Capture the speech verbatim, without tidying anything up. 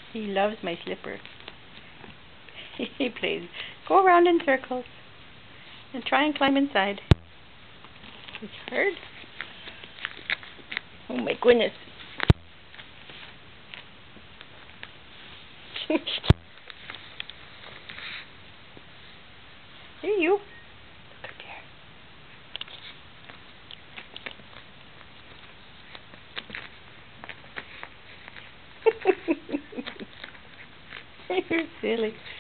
He loves my slipper. He plays. Go around in circles and try and climb inside. It's hard. Oh my goodness. Here you. Look up here. You're silly.